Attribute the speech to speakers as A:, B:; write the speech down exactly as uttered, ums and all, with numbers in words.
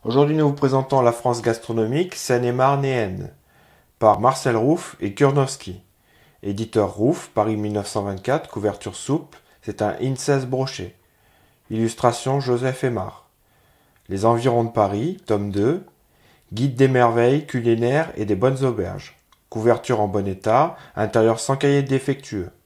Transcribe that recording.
A: Aujourd'hui, nous vous présentons la France gastronomique seine-et-marnéenne par Marcel Rouff et Kurnowski. Éditeur Rouff, Paris mille neuf cent vingt-quatre, couverture souple, c'est un Incès broché. Illustration Joseph Aymar. Les environs de Paris, tome deux, Guide des merveilles culinaires et des bonnes auberges. Couverture en bon état, intérieur sans cahier défectueux.